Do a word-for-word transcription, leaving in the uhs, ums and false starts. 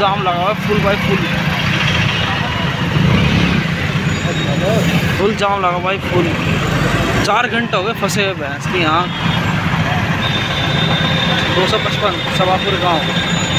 जाम लगा हुआ है, फुल बाई फुल फुल जाम लगा भाई फुल। चार घंटे हो गए फंसे हुए भैंस की यहाँ। दो सौ पचपन सवापुर गाँव।